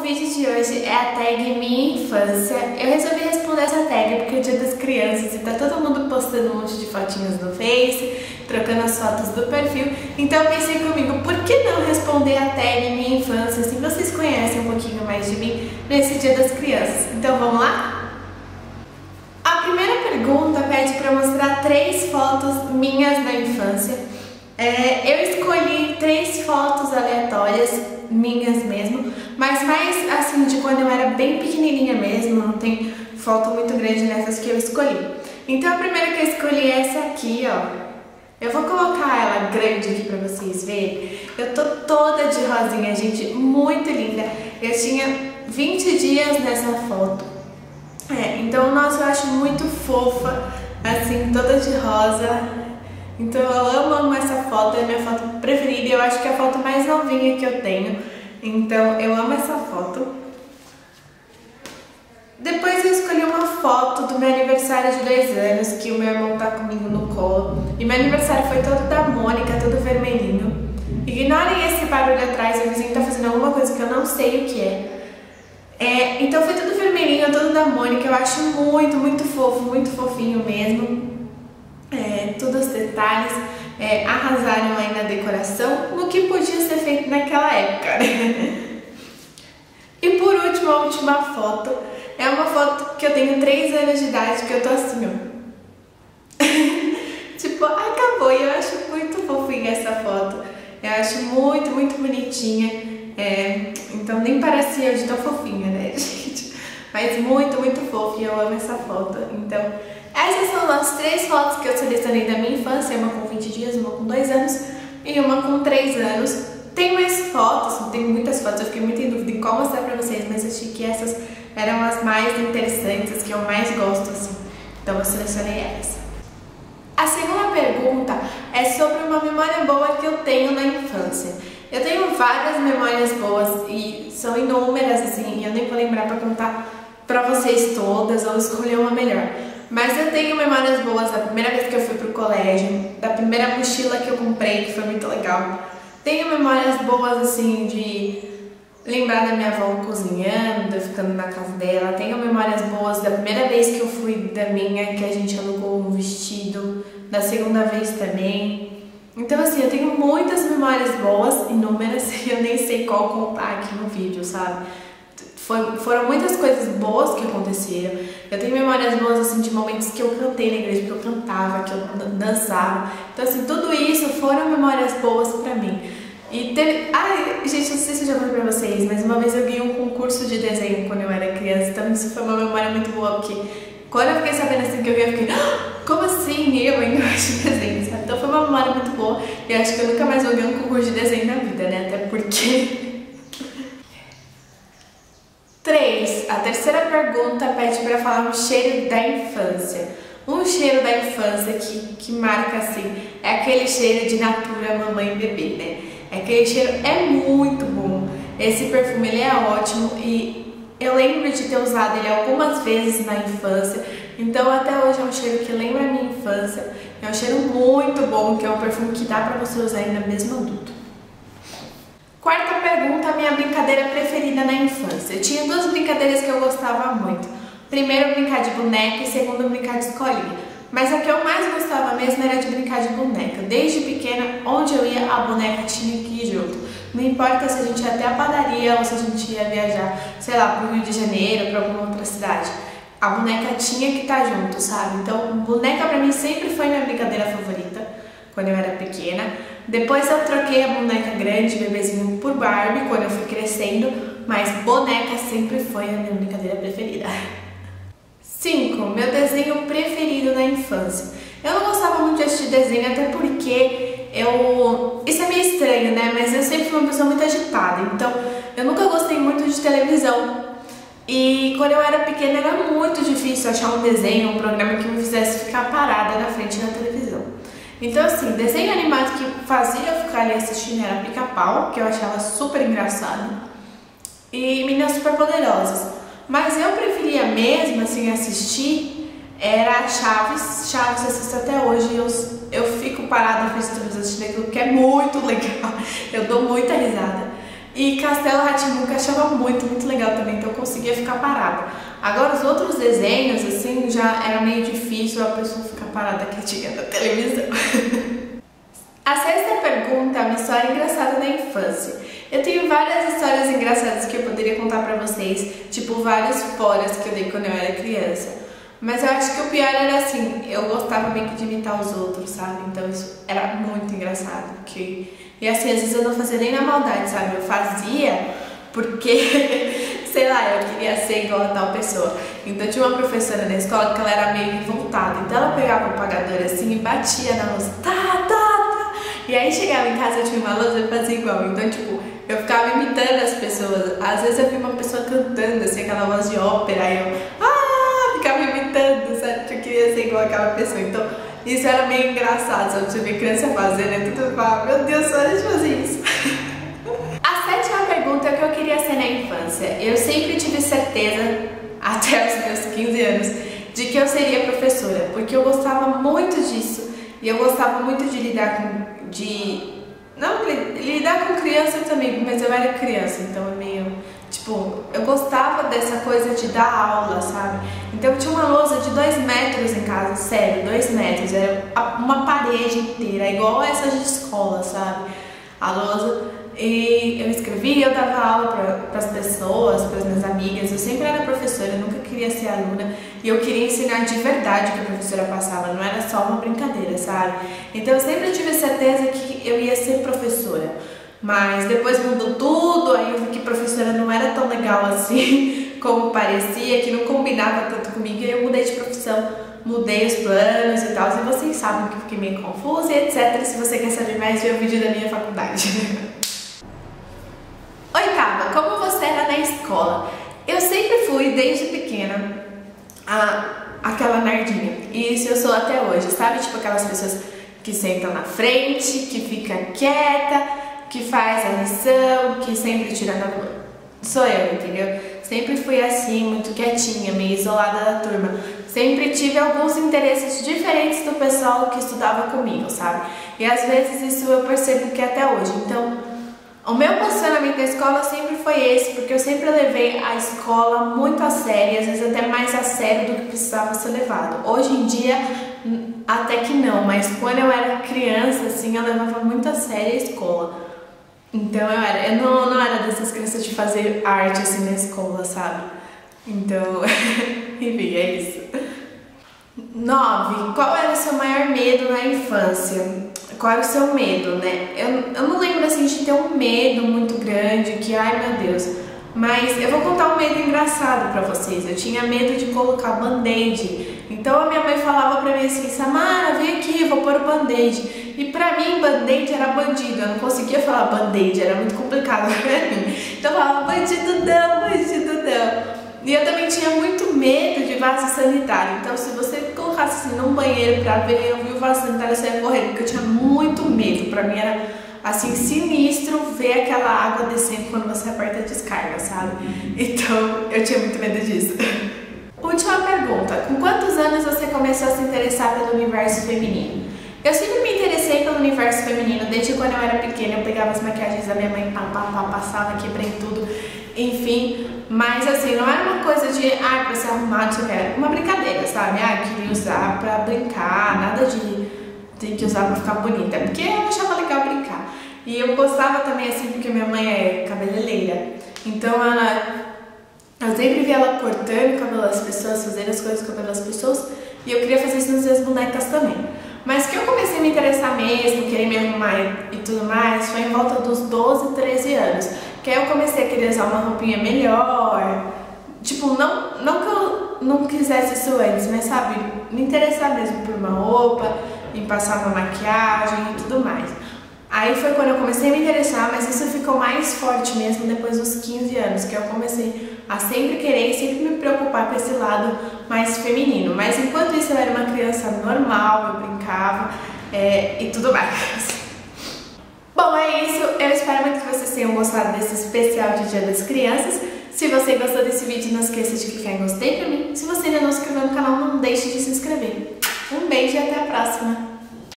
vídeo de hoje é a tag Minha Infância. Eu resolvi responder essa tag porque é o Dia das Crianças e tá todo mundo postando um monte de fotinhos no Face, trocando as fotos do perfil. Então eu pensei comigo, por que não responder a tag Minha Infância, assim vocês conhecem um pouquinho mais de mim nesse Dia das Crianças. Então vamos lá? A primeira pergunta pede para mostrar 3 fotos minhas da infância. Eu escolhi 3 fotos aleatórias, minhas mesmo, mas mais assim de quando eu era bem pequenininha mesmo, não tem foto muito grande nessas que eu escolhi. Então a primeira que eu escolhi é essa aqui, ó. Eu vou colocar ela grande aqui pra vocês verem. Eu tô toda de rosinha, gente, muito linda. Eu tinha 20 dias nessa foto. Então, nossa, eu acho muito fofa, assim, toda de rosa. Então eu amo essa foto, é a minha foto preferida e eu acho que é a foto mais novinha que eu tenho. Então eu amo essa foto. Depois eu escolhi uma foto do meu aniversário de 2 anos, que o meu irmão tá comigo no colo. E meu aniversário foi todo da Mônica, todo vermelhinho. Ignorem esse barulho atrás, o vizinho tá fazendo alguma coisa que eu não sei o que é. Então foi tudo vermelhinho, todo da Mônica, eu acho muito fofo, muito fofinho mesmo. Todos os detalhes arrasaram aí na decoração, no que podia ser feito naquela época, né? E por último, a última foto é uma foto que eu tenho 3 anos de idade, que eu tô assim, ó. Tipo, acabou, e eu acho muito fofinha essa foto. Eu acho muito bonitinha. Então nem parecia de tão fofinha, né, gente? Mas muito fofa, e eu amo essa foto. Então essas são as 3 fotos que eu selecionei da minha infância, uma com 20 dias, uma com 2 anos e uma com 3 anos. Tem mais fotos, tem muitas fotos, eu fiquei muito em dúvida em qual mostrar pra vocês, mas achei que essas eram as mais interessantes, as que eu mais gosto, assim. Então eu selecionei elas. A segunda pergunta é sobre uma memória boa que eu tenho na infância. Eu tenho várias memórias boas e são inúmeras, assim, e eu nem vou lembrar pra contar pra vocês todas ou escolher uma melhor. Mas eu tenho memórias boas da primeira vez que eu fui pro colégio, da primeira mochila que eu comprei, que foi muito legal. Tenho memórias boas, assim, de lembrar da minha avó cozinhando, eu ficando na casa dela. Tenho memórias boas da primeira vez que eu fui da minha, que a gente alugou um vestido, da segunda vez também. Então, assim, eu tenho muitas memórias boas, inúmeras, e eu nem sei qual contar aqui no vídeo, sabe? Foram muitas coisas boas que aconteceram. Eu tenho memórias boas, assim, de momentos que eu cantei na igreja, que eu cantava, que eu dançava. Então, assim, tudo isso foram memórias boas pra mim. E teve... Ai, gente, não sei se eu já falei pra vocês, mas uma vez eu ganhei um concurso de desenho quando eu era criança. Então, isso foi uma memória muito boa, porque quando eu fiquei sabendo, assim, que eu ganhei, eu fiquei... Como assim? Eu ainda gosto de desenho, sabe? Então, foi uma memória muito boa. E acho que eu nunca mais vou ganhar um concurso de desenho na vida, né? Até porque... 3. A terceira pergunta pede para falar um cheiro da infância. Um cheiro da infância que marca, assim, é aquele cheiro de Natura, mamãe e bebê, né? Aquele cheiro é muito bom. Esse perfume, ele é ótimo e eu lembro de ter usado ele algumas vezes na infância. Então até hoje é um cheiro que lembra a minha infância. É um cheiro muito bom, que é um perfume que dá para você usar ainda mesmo adulto. Quarta pergunta, minha brincadeira preferida na infância. Eu tinha 2 brincadeiras que eu gostava muito. Primeiro, brincar de boneca e segundo, brincar de escolinha. Mas a que eu mais gostava mesmo era de brincar de boneca. Desde pequena, onde eu ia, a boneca tinha que ir junto. Não importa se a gente ia até a padaria ou se a gente ia viajar, sei lá, pro Rio de Janeiro, pra alguma outra cidade. A boneca tinha que estar junto, sabe? Então, boneca pra mim sempre foi minha brincadeira favorita, quando eu era pequena. Depois eu troquei a boneca grande, bebezinho, por Barbie, quando eu fui crescendo, mas boneca sempre foi a minha brincadeira preferida. 5. Meu desenho preferido na infância. Eu não gostava muito de assistir desenho, até porque isso é meio estranho, né? Mas eu sempre fui uma pessoa muito agitada, então eu nunca gostei muito de televisão. E quando eu era pequena era muito difícil achar um desenho, um programa que me fizesse ficar parada na frente da televisão. Então, assim, desenho animado que fazia eu ficar ali assistindo era Pica-Pau, que eu achava super engraçado, e Meninas Superpoderosas. Mas eu preferia mesmo, assim, assistir, era Chaves. Chaves eu assisto até hoje e eu fico parada na frente da televisão assistindo aquilo, que é muito legal. Eu dou muita risada. E Castelo Rá-Tim-Bum que eu achava muito legal também, então eu conseguia ficar parada. Agora os outros desenhos, assim, já era meio difícil a pessoa ficar parada quietinha na televisão. A sexta pergunta é uma história engraçada da infância. Eu tenho várias histórias engraçadas que eu poderia contar pra vocês, tipo vários foras que eu dei quando eu era criança. Mas eu acho que o pior era assim, eu gostava meio que de imitar os outros, sabe? Então isso era muito engraçado. E assim, às vezes eu não fazia nem na maldade, sabe? Eu fazia porque, sei lá, eu queria ser igual a tal pessoa. Então tinha uma professora na escola que ela era meio revoltada. Então ela pegava o apagador assim e batia na lousa. Tá. E aí chegava em casa, eu tinha uma lousa e fazia igual. Então, tipo, eu ficava imitando as pessoas. Às vezes eu vi uma pessoa cantando, assim, aquela voz de ópera, aí eu ficava imitando, sabe? Eu queria ser igual aquela pessoa. Então, isso era meio engraçado, sabe? Você vê criança fazendo, é tudo fala, meu Deus, só deixa eu fazer isso. A sétima pergunta é o que eu queria ser na infância. Eu sempre tive certeza, até os meus 15 anos, de que eu seria professora, porque eu gostava muito disso e eu gostava muito de lidar com... Não, lidar com criança também, mas eu era criança, então é meio... Tipo, eu gostava dessa coisa de dar aula, sabe? Então eu tinha uma lousa de 2 metros em casa, sério, 2 metros. Era uma parede inteira, igual essa de escola, sabe? A lousa. E eu escrevia, eu dava aula para as pessoas, para as minhas amigas. Eu sempre era professora, eu nunca queria ser aluna. E eu queria ensinar de verdade o que a professora passava, não era só uma brincadeira, sabe? Então eu sempre tive certeza que eu ia ser professora. Mas depois mudou tudo, aí eu vi que professora não era tão legal assim como parecia, que não combinava tanto comigo, e eu mudei de profissão, mudei os planos e tal, e vocês sabem que eu fiquei meio confusa e etc. Se você quer saber mais, vê o vídeo da minha faculdade. Oitava, como você era na escola? Eu sempre fui, desde pequena, aquela nerdinha, e isso eu sou até hoje, sabe? Tipo aquelas pessoas que sentam na frente, que fica quieta, que faz a lição, que sempre tira nota. Sou eu, entendeu? Sempre fui assim, muito quietinha, meio isolada da turma. Sempre tive alguns interesses diferentes do pessoal que estudava comigo, sabe? E às vezes isso eu percebo que até hoje. Então, o meu posicionamento na escola sempre foi esse, porque eu sempre levei a escola muito a sério, às vezes até mais a sério do que precisava ser levado. Hoje em dia, até que não, mas quando eu era criança, assim, eu levava muito a sério a escola. Então eu não era dessas crianças de fazer arte assim na escola, sabe? Então, enfim, é isso. 9. Qual era o seu maior medo na infância? Qual era o seu medo, né? Eu não lembro assim de ter um medo muito grande, que ai meu Deus. Mas eu vou contar um medo engraçado pra vocês. Eu tinha medo de colocar band-aid. Então a minha mãe falava pra mim assim, Samara, vem aqui, eu vou pôr o band-aid. E pra mim, band-aid era bandido. Eu não conseguia falar band-aid, era muito complicado pra mim. Então eu falava, bandido não. E eu também tinha muito medo de vaso sanitário. Então se você colocasse assim num banheiro pra ver, eu vi o vaso sanitário, eu saia correndo, porque eu tinha muito medo. Pra mim era assim, sinistro ver aquela água descendo quando você aperta a descarga, sabe? Então eu tinha muito medo disso. Última pergunta, com quantos anos você começou a se interessar pelo universo feminino? Eu sempre me interessei pelo universo feminino, desde quando eu era pequena, eu pegava as maquiagens da minha mãe, passava, quebrei tudo, enfim. Mas assim, não era uma coisa de, pra ser arrumado, isso era uma brincadeira, sabe? Eu queria usar pra brincar, nada de ter que usar pra ficar bonita, porque eu achava legal brincar. E eu gostava também assim, porque minha mãe é cabeleireira, então eu sempre via ela cortando o cabelo das pessoas, fazendo as coisas com o cabelo das pessoas, e eu queria fazer isso nas minhas bonecas também. Mas que eu comecei a me interessar mesmo, querer me arrumar e tudo mais, foi em volta dos 12, 13 anos. Que aí eu comecei a querer usar uma roupinha melhor. Tipo, não que eu não quisesse isso antes, mas sabe, me interessar mesmo por uma roupa, em passar uma maquiagem e tudo mais. Aí foi quando eu comecei a me interessar, mas isso ficou mais forte mesmo depois dos 15 anos, que eu comecei a sempre querer e sempre me preocupar com esse lado mais feminino. Mas enquanto isso eu era uma criança normal, eu brincava e tudo mais. Bom, é isso. Eu espero muito que vocês tenham gostado desse especial de Dia das Crianças. Se você gostou desse vídeo, não esqueça de clicar em gostei pra mim. Se você ainda não se inscreveu no canal, não deixe de se inscrever. Um beijo e até a próxima!